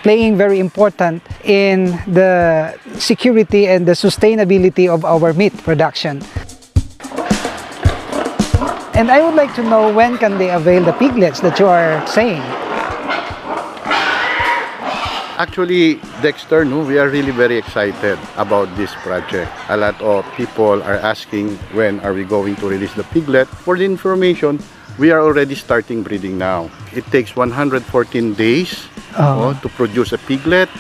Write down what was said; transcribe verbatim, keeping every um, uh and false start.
playing very important in the security and the sustainability of our meat production. And I would like to know, when can they avail the piglets that you are saying? Actually, Dexter, no, we are really very excited about this project. A lot of people are asking when are we going to release the piglet. For the information, we are already starting breeding now. It takes one hundred fourteen days oh. Oh, to produce a piglet.